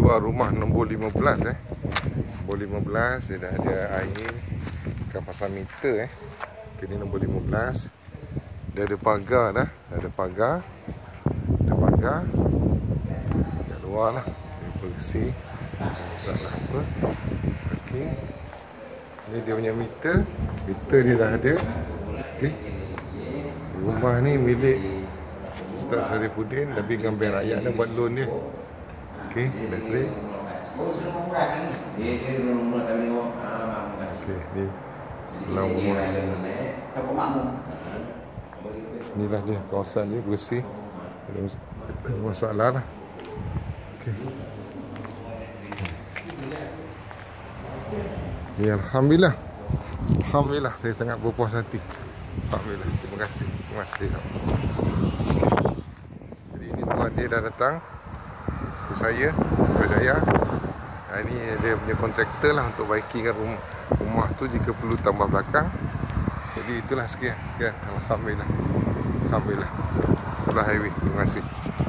jual rumah nombor 15 Nombor 15 dia dah ada air, bukan pasal meter Ini nombor 15. Dia ada pagar dah. Ada pagar. Kat luar lah. Dia bersih. Masalah apa. Okey. Ni dia punya meter. Meter dia dah ada. Okey. Rumah ni milik Ustaz Sarifuddin, tapi dengan bank rakyat dah buat loan dia. Okey, bateri. Okey, ni dalam rumah. Inilah dia, kawasan dia bersih. Tak ada masalah lah. Okey. Ya, Alhamdulillah. Alhamdulillah, saya sangat berpuas hati. Alhamdulillah, terima kasih. Terima kasih. Okay. Jadi ini tuan dia dah datang. Itu saya, Jaya. Ini dia punya kontraktor lah untuk baikingkan rumah tu jika perlu tambah belakang. Jadi itulah sekian. Alhamdulillah. Alhamdulillah. Itulah highway. Terima kasih.